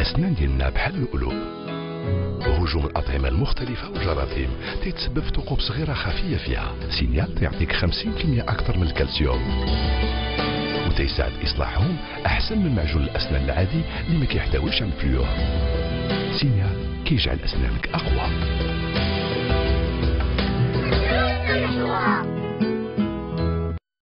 الأسنان ديالنا بحال اللؤلؤ. هجوم الأطعمة المختلفة والجراثيم تيتسبب في ثقوب صغيرة خفية فيها. سينيال تيعطيك 50% أكثر من الكالسيوم وتيساعد إصلاحهم أحسن من معجون الأسنان العادي اللي ما كيحتويش على الفلوور. سينيال كيجعل أسنانك أقوى.